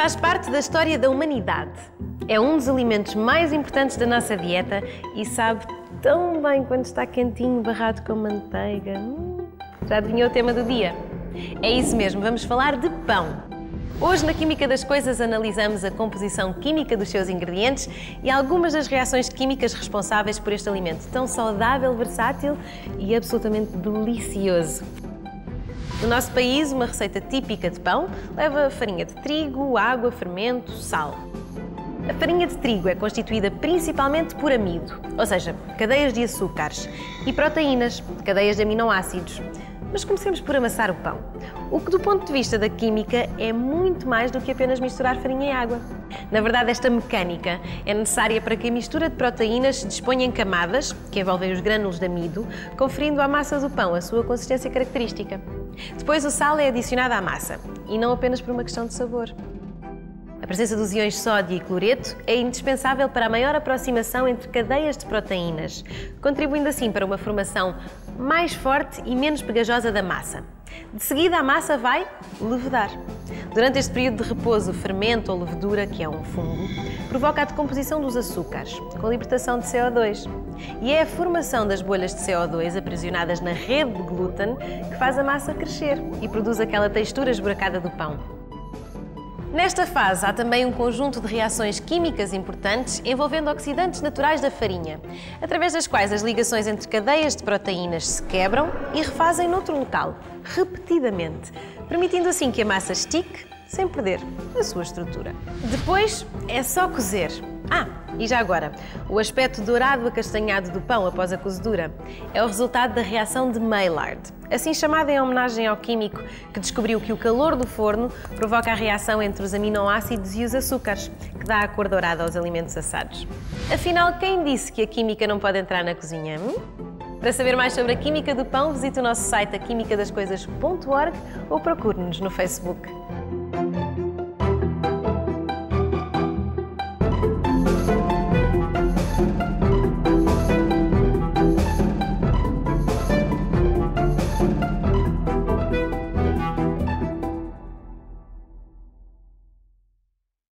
faz parte da história da humanidade. É um dos alimentos mais importantes da nossa dieta e sabe tão bem quando está quentinho, barrado com manteiga. Já adivinhou o tema do dia? É isso mesmo, vamos falar de pão. Hoje, na Química das Coisas, analisamos a composição química dos seus ingredientes e algumas das reações químicas responsáveis por este alimento tão saudável, versátil e absolutamente delicioso. No nosso país, uma receita típica de pão leva farinha de trigo, água, fermento, sal. A farinha de trigo é constituída principalmente por amido, ou seja, cadeias de açúcares, e proteínas, cadeias de aminoácidos. Mas comecemos por amassar o pão, o que do ponto de vista da química é muito mais do que apenas misturar farinha e água. Na verdade, esta mecânica é necessária para que a mistura de proteínas se disponha em camadas, que envolvem os grânulos de amido, conferindo à massa do pão a sua consistência característica. Depois o sal é adicionado à massa, e não apenas por uma questão de sabor. A presença dos íons sódio e cloreto é indispensável para a maior aproximação entre cadeias de proteínas, contribuindo assim para uma formação mais forte e menos pegajosa da massa. De seguida, a massa vai levedar. Durante este período de repouso, o fermento ou levedura, que é um fungo, provoca a decomposição dos açúcares, com a libertação de CO2. E é a formação das bolhas de CO2 aprisionadas na rede de glúten que faz a massa crescer e produz aquela textura esburacada do pão. Nesta fase, há também um conjunto de reações químicas importantes envolvendo oxidantes naturais da farinha, através das quais as ligações entre cadeias de proteínas se quebram e refazem noutro local, repetidamente, permitindo assim que a massa estique sem perder a sua estrutura. Depois é só cozer. E já agora, o aspecto dourado acastanhado do pão após a cozedura é o resultado da reação de Maillard, assim chamada em homenagem ao químico que descobriu que o calor do forno provoca a reação entre os aminoácidos e os açúcares, que dá a cor dourada aos alimentos assados. Afinal, quem disse que a química não pode entrar na cozinha? Para saber mais sobre a química do pão, visite o nosso site aquimicadascoisas.org ou procure-nos no Facebook.